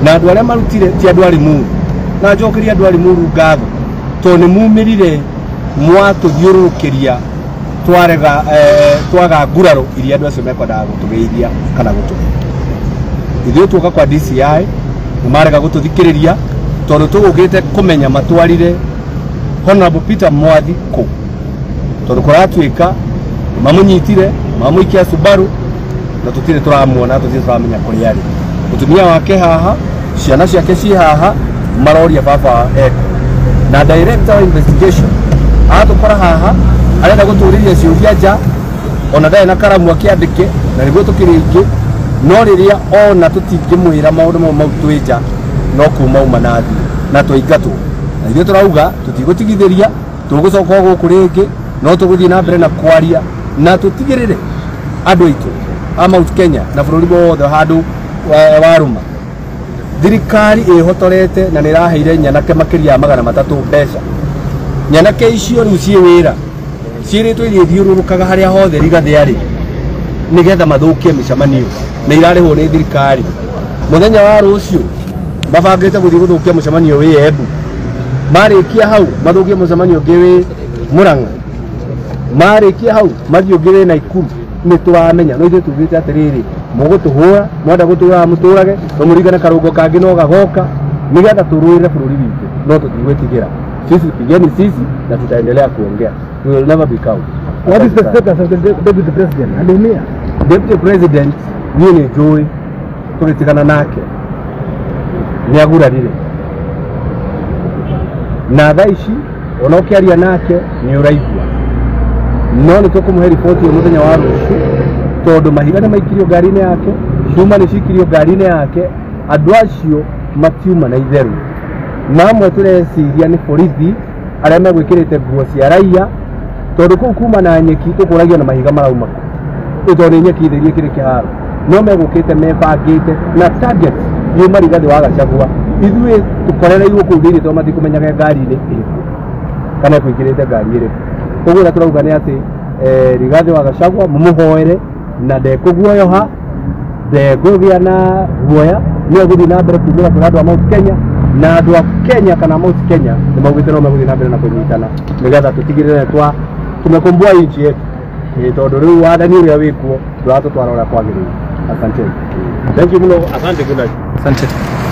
na andu aria marutire ti andu ari Limuru na njokeria andu ari Limuru ngatho to ni mumirire mwatu thiurukiria twarega twaga nguraro iria andu acio mekwendaga gutugeithia kana gutuge ithuĩ tuoka kwa DCI umarega gututhikiriria tondu tugugite kumenya matwarire Honorable Peter Mwathi ku tondu kuratuika mamunyitire mamuikia Subaru na tutire turamuona tutire turamenya kuri ari mutumia wake haha ciana ciake ci haha maroria baba na director of investigation atukora haha arenda guturiria ciuria nja ona ndae na karamu akiandike na niguo tukiringi no riria ona tutingimwira maundu mau twinja no kuma uma nathi na twaingatwo na ithuĩ turauga tutigũtigithĩria tũgũcoka gũkũ rĩngĩ no tũgũthiĩ na mbere na kwaria na tũtigĩrĩre andũ aitũ a Mount Kenya na bũrũri wothe handũ waruma thirikari ĩhotorete na nĩ ĩraheire nyanake makĩria ya 300 mbeca nyanake icio rĩu ciĩ wĩra ciĩrĩtwo ithiũrũrũkaga harĩa hothe Rigathĩ arĩ nĩgetha mathũkie mĩcemanio na irarĩhwo nĩ thirikari mũthenya wa rũciũ mabangĩte gũthiĩ gũthũkia mũcemanio wĩ Embu marĩkia hau mathũkie mũcemanio ũngĩ wĩ Murang'a marĩkia hau mathiĩ ũngĩ wĩ Naikuru nĩ tũramenya no ithuĩ tugĩte atĩrĩrĩ mũgũtũhũra mwenda gũtũra mũtũrage no mũringane karũngo kangĩ no gagoka nĩgetha tũrũĩre bũrũri witũ no tũtigwĩtigĩra sisi pigeni sisi na tutaendelea kuongea. We will never be cowed. What is the status of the deputy president? Alimia. Deputy president niĩ nĩ njũĩ tũgĩtigana nake nĩ agurarire na thaa ici ona ũkĩaria nake nĩ ũraigua no nĩ tũkũmũhe riboti mũthenya wa rũciũ tondũ mahiga nĩ maikirio ngari-inĩ yake cuma nĩ cikirio ngari-inĩ yake andũ acio matiuma na itherũ na amwe tũreciria nĩ borithi arĩa megwĩkĩrĩte nguo cia raia tondu kuu kuma na nyeki tukuragio na mahiga marauma tondu nyeki itherie kiri kiharo no megukite mebangite na target ni Rigathĩ wa Gachagua ithuĩ tukorereirwo kuu thĩinĩ to matikumenyaga ngari-inĩ ĩrĩkũ kana kwĩkĩrĩte ngari ĩrĩkũ ũguo turauga nĩ atĩ Rigathĩ wa Gachagua mumuhoere na ndekũguoyoha ndekũgĩa na guoya nĩ egũthiĩ na mbere kuumĩra kũrĩ andũ a Mount Kenya na andũ a Kenya kana Mount Kenya nĩ maugĩte no megũthiĩ na mbere na kũnyitana nĩgetha tũtigĩrĩre tumekomboa nchi yetu tondu riu wathani uria wikuo turatutwara uria kwagiriire. Asante. Thank you muno. Asante. Good night. Asante.